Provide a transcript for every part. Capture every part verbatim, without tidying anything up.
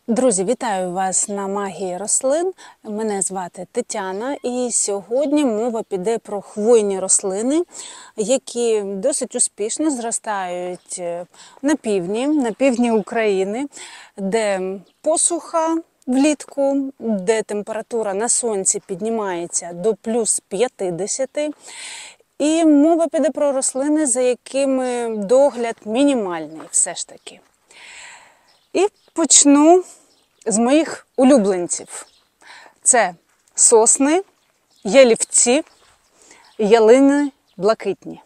Друзі, вітаю вас на магії рослин. Мене звати Тетяна, і сьогодні мова піде про хвойні рослини, які досить успішно зростають на півдні, на півдні України, де посуха влітку, де температура на сонці піднімається до плюс п'ятдесят. І мова піде про рослини, за якими догляд мінімальний все ж таки. І почну з моїх улюбленців. Це сосни, ялівці, ялини блакитні.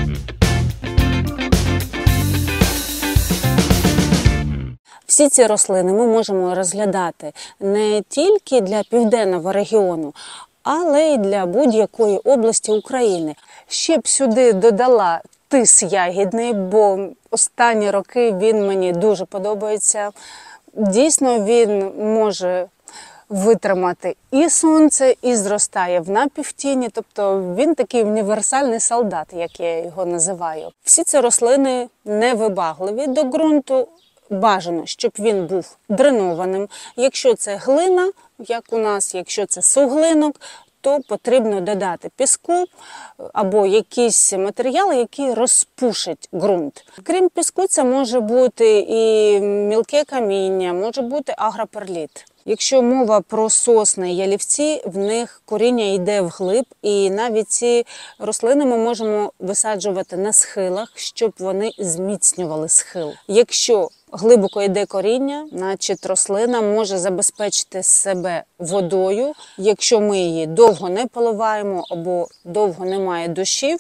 Всі ці рослини ми можемо розглядати не тільки для південного регіону, але й для будь-якої області України. Ще б сюди додала тис ягідний, бо останні роки він мені дуже подобається. Дійсно, він може витримати і сонце, і зростає в напівтіні, тобто він такий універсальний солдат, як я його називаю. Всі ці рослини невибагливі до ґрунту, бажано, щоб він був дренованим. Якщо це глина, як у нас, якщо це суглинок, то потрібно додати піску або якийсь матеріал, який розпушить ґрунт. Крім піску, це може бути і мілке каміння, може бути агроперліт. Якщо мова про сосни, ялівці, в них коріння йде вглиб, і навіть ці рослини ми можемо висаджувати на схилах, щоб вони зміцнювали схил. Якщо глибоко йде коріння, значить рослина може забезпечити себе водою. Якщо ми її довго не поливаємо або довго немає дощів,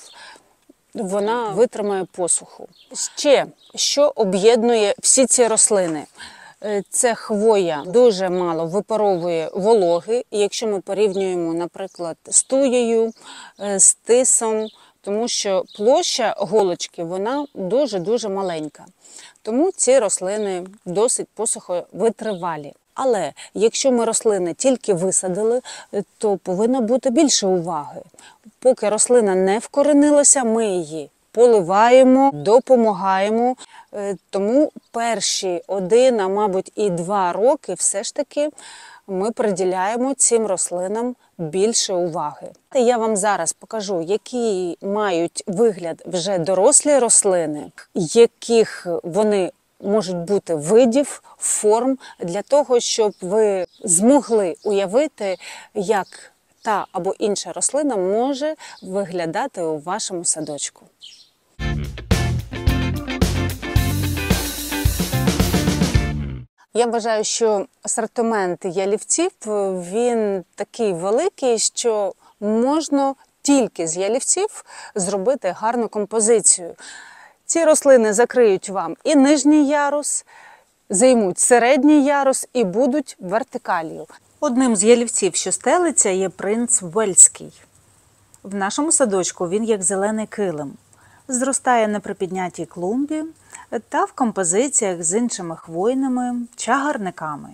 вона витримає посуху. Ще, що об'єднує всі ці рослини? Це хвоя дуже мало випаровує вологи, і якщо ми порівнюємо, наприклад, з туєю, з тисом, тому що площа голочки, вона дуже-дуже маленька. Тому ці рослини досить посуховитривалі. Але якщо ми рослини тільки висадили, то повинно бути більше уваги. Поки рослина не вкоренилася, ми її поливаємо, допомагаємо. Тому перші один, а мабуть і два роки все ж таки ми приділяємо цим рослинам більше уваги. Я вам зараз покажу, які мають вигляд вже дорослі рослини, яких вони можуть бути видів, форм, для того, щоб ви змогли уявити, як та або інша рослина може виглядати у вашому садочку. Я вважаю, що асортимент ялівців, він такий великий, що можна тільки з ялівців зробити гарну композицію. Ці рослини закриють вам і нижній ярус, займуть середній ярус і будуть вертикаллю. Одним з ялівців, що стелиться, є принц Вельський. В нашому садочку він як зелений килим. Зростає на припіднятій клумбі та в композиціях з іншими хвойними чагарниками.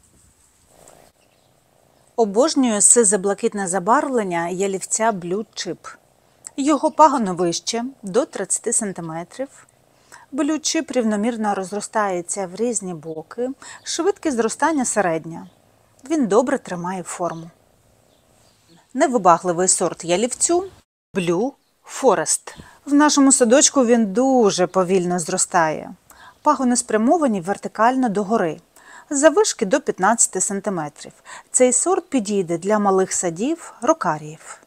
Обожнюю сизе-блакитне забарвлення ялівця Blue Chip. Його пагоно вище до тридцяти сантиметрів. Blue Chip рівномірно розростається в різні боки, швидкість зростання середня. Він добре тримає форму. Невибагливий сорт ялівцю Blue Forest. В нашому садочку він дуже повільно зростає. Пагони спрямовані вертикально догори, заввишки до п'ятнадцяти сантиметрів. Цей сорт підійде для малих садів, рокаріїв.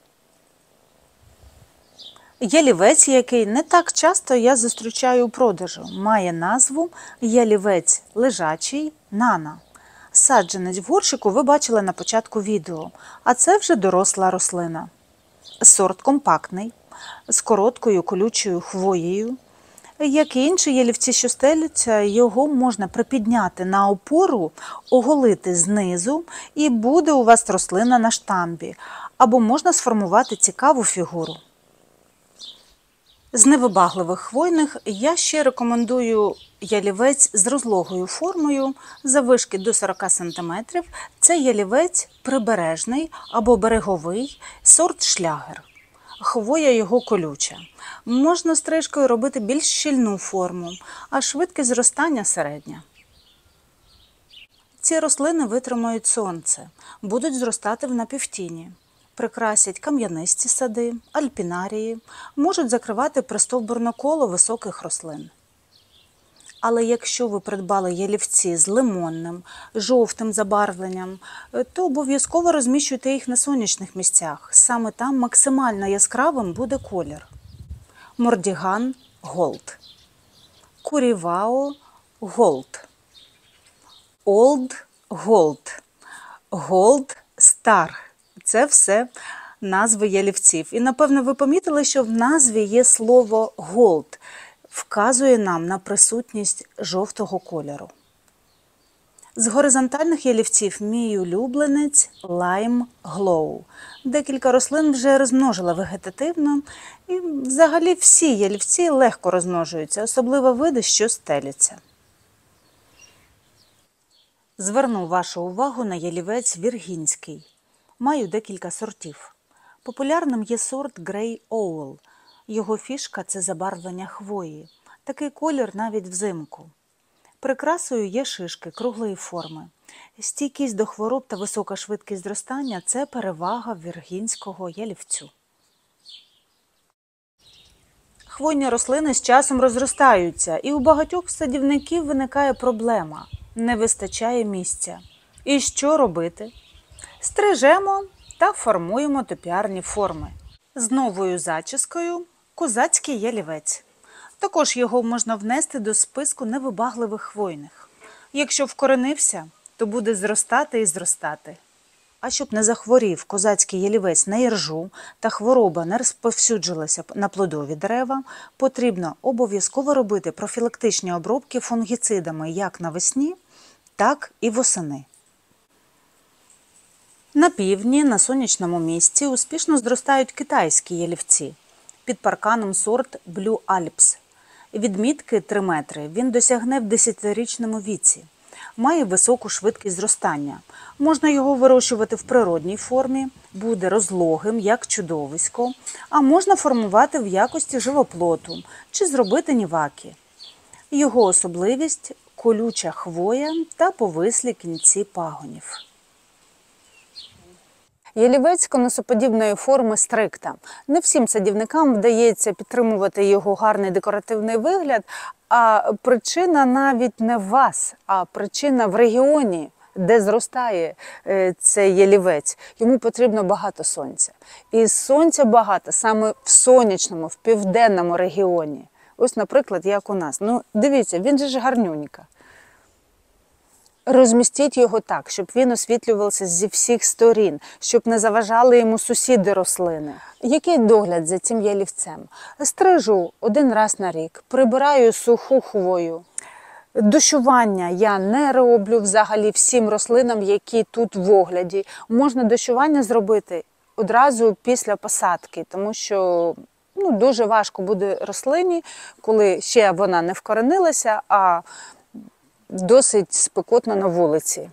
Ялівець, який не так часто я зустрічаю у продажу, має назву ялівець лежачий Нана. Саджанець в горщику ви бачили на початку відео, а це вже доросла рослина. Сорт компактний, з короткою колючою хвоєю. Як і інші ялівці, що стеляться, його можна припідняти на опору, оголити знизу, і буде у вас рослина на штамбі, або можна сформувати цікаву фігуру. З невибагливих хвойних я ще рекомендую ялівець з розлогою формою, заввишки до сорока сантиметрів. Це ялівець прибережний або береговий, сорт шлягер. Хвоя його колюча. Можна стрижкою робити більш щільну форму, а швидкість зростання середня. Ці Ці рослини витримають сонце, будуть зростати в напівтіні, прикрасять кам'янисті сади, альпінарії, можуть закривати пристовбурне коло високих рослин. Але якщо ви придбали ялівці з лимонним, жовтим забарвленням, то обов'язково розміщуйте їх на сонячних місцях. Саме там максимально яскравим буде колір. Мордіган – голд. Курівао – голд. Олд – голд. Голд – стар. Це все назви ялівців. І, напевно, ви помітили, що в назві є слово голд. Вказує нам на присутність жовтого кольору. З горизонтальних ялівців мій улюбленець – Lime Glow. Декілька рослин вже розмножила вегетативно, і взагалі всі ялівці легко розмножуються, особливо види, що стеляться. Зверну вашу увагу на ялівець віргінський. Маю декілька сортів. Популярним є сорт Grey Owl. Його фішка – це забарвлення хвої. Такий колір навіть взимку. Прикрасою є шишки круглої форми. Стійкість до хвороб та висока швидкість зростання – це перевага віргінського ялівцю. Хвойні рослини з часом розростаються, і у багатьох садівників виникає проблема – не вистачає місця. І що робити? Стрижемо та формуємо топіарні форми. З новою зачіскою – козацький ялівець. Також його можна внести до списку невибагливих хвойних. Якщо вкоренився, то буде зростати і зростати. А щоб не захворів козацький ялівець на іржу та хвороба не розповсюджилася на плодові дерева, потрібно обов'язково робити профілактичні обробки фунгіцидами як навесні, так і восени. На півдні, на сонячному місці, успішно зростають китайські ялівці. Під парканом сорт Blue Alps. Відмітки три метри він досягне в десятирічному віці. Має високу швидкість зростання. Можна його вирощувати в природній формі, буде розлогим, як чудовисько, а можна формувати в якості живоплоту чи зробити ніваки. Його особливість – колюча хвоя та повислі кінці пагонів. Ялівець конусоподібної форми стрикта. Не всім садівникам вдається підтримувати його гарний декоративний вигляд, а причина навіть не в вас, а причина в регіоні, де зростає цей ялівець. Йому потрібно багато сонця. І сонця багато саме в сонячному, в південному регіоні. Ось, наприклад, як у нас. Ну, дивіться, він же ж гарнюнька. Розмістіть його так, щоб він освітлювався зі всіх сторін, щоб не заважали йому сусіди рослини. Який догляд за цим ялівцем? Стрижу один раз на рік, прибираю суху хвою. Дощування я не роблю взагалі всім рослинам, які тут в огляді. Можна дощування зробити одразу після посадки, тому що ну, дуже важко буде рослині, коли ще вона не вкоренилася, а досить спекотно на вулиці.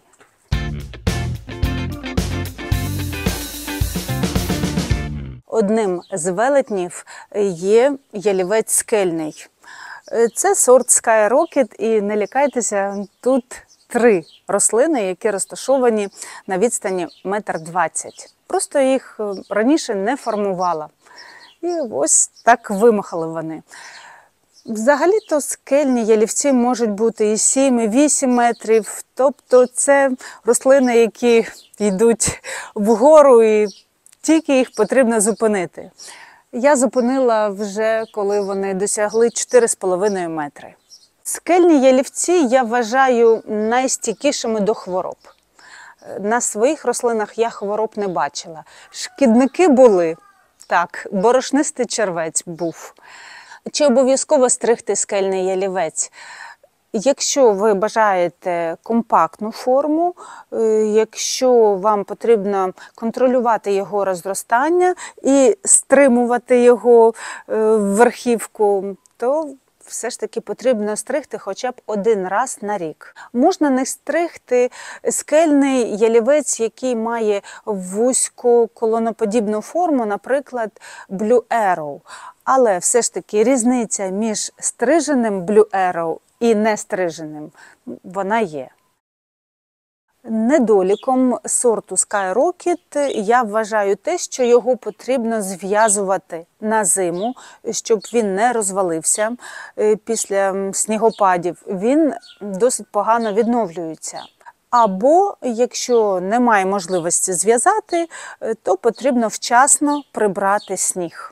Одним з велетнів є ялівець скельний. Це сорт Sky Rocket, і не лякайтеся, тут три рослини, які розташовані на відстані метр двадцять. Просто їх раніше не формувала. І ось так вимахали вони. Взагалі-то скельні ялівці можуть бути і сім, і вісім метрів. Тобто це рослини, які йдуть вгору і тільки їх потрібно зупинити. Я зупинила вже, коли вони досягли чотири з половиною метри. Скельні ялівці я вважаю найстійкішими до хвороб. На своїх рослинах я хвороб не бачила. Шкідники були, так, борошнистий червець був. Чи обов'язково стригти скельний ялівець? Якщо ви бажаєте компактну форму, якщо вам потрібно контролювати його розростання і стримувати його верхівку, то все ж таки потрібно стригти хоча б один раз на рік. Можна не стригти скельний ялівець, який має вузьку колоноподібну форму, наприклад, Blue Arrow. Але все ж таки різниця між стриженим Blue Arrow і нестриженим, вона є. Недоліком сорту Skyrocket я вважаю те, що його потрібно зв'язувати на зиму, щоб він не розвалився після снігопадів. Він досить погано відновлюється. Або, якщо немає можливості зв'язати, то потрібно вчасно прибрати сніг.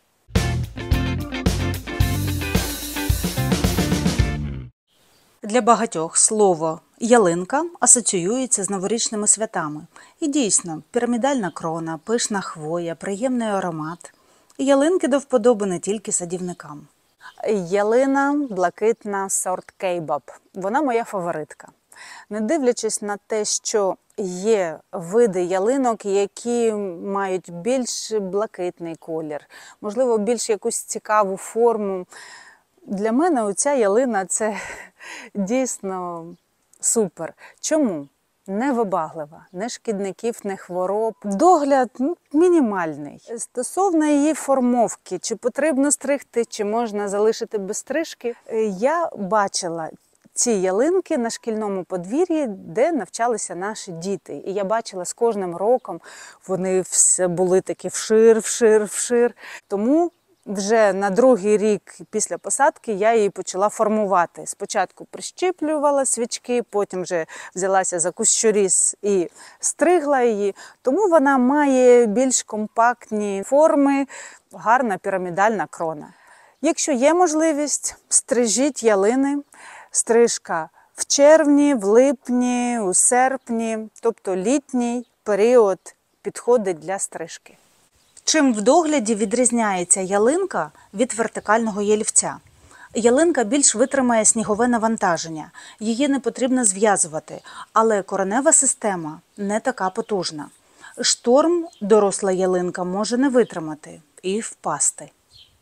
Для багатьох слово «ялинка» асоціюється з новорічними святами. І дійсно, пірамідальна крона, пишна хвоя, приємний аромат. Ялинки до вподоби не тільки садівникам. Ялина блакитна сорт Кейбаб. Вона моя фаворитка. Не дивлячись на те, що є види ялинок, які мають більш блакитний колір, можливо, більш якусь цікаву форму. Для мене оця ялина – це дійсно супер. Чому? Невибаглива, не шкідників, не хвороб. Догляд ну, мінімальний. Стосовно її формовки, чи потрібно стригти, чи можна залишити без стрижки, я бачила ці ялинки на шкільному подвір'ї, де навчалися наші діти. І я бачила, з кожним роком вони все були такі вшир, вшир, вшир. Тому вже на другий рік після посадки я її почала формувати. Спочатку прищіплювала свічки, потім вже взялася за кущоріз і стригла її. Тому вона має більш компактні форми, гарна пірамідальна крона. Якщо є можливість, стрижіть ялини. Стрижка в червні, в липні, у серпні, тобто літній період підходить для стрижки. Чим в догляді відрізняється ялинка від вертикального ялівця? Ялинка більш витримає снігове навантаження, її не потрібно зв'язувати, але коренева система не така потужна. Шторм доросла ялинка може не витримати і впасти.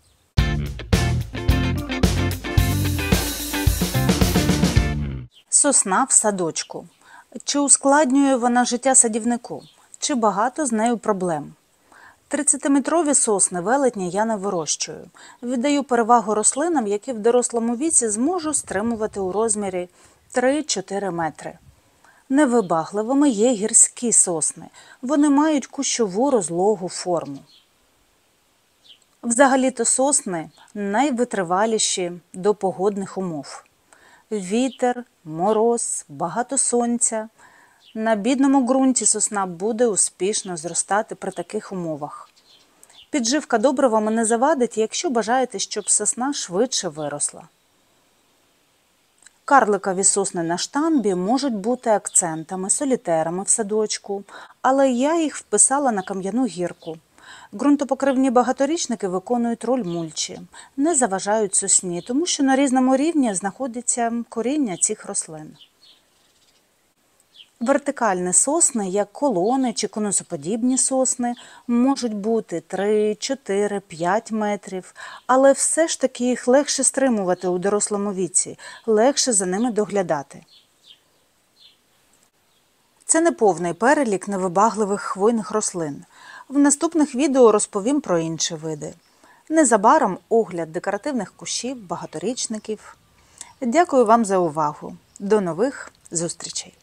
Сосна в садочку. Чи ускладнює вона життя садівнику? Чи багато з нею проблем? тридцятиметрові сосни велетні я не вирощую. Віддаю перевагу рослинам, які в дорослому віці зможу стримувати у розмірі три-чотири метри. Невибагливими є гірські сосни. Вони мають кущову розлогу форму. Взагалі-то сосни найвитриваліші до погодних умов. Вітер, мороз, багато сонця. На бідному ґрунті сосна буде успішно зростати при таких умовах. Підживка добривами не завадить, якщо бажаєте, щоб сосна швидше виросла. Карликові сосни на штамбі можуть бути акцентами, солітерами в садочку, але я їх вписала на кам'яну гірку. Ґрунтопокривні багаторічники виконують роль мульчі, не заважають сосні, тому що на різному рівні знаходиться коріння цих рослин. Вертикальні сосни, як колони чи конусоподібні сосни, можуть бути три, чотири, п'ять метрів, але все ж таки їх легше стримувати у дорослому віці, легше за ними доглядати. Це не повний перелік невибагливих хвойних рослин. В наступних відео розповім про інші види. Незабаром огляд декоративних кущів, багаторічників. Дякую вам за увагу. До нових зустрічей!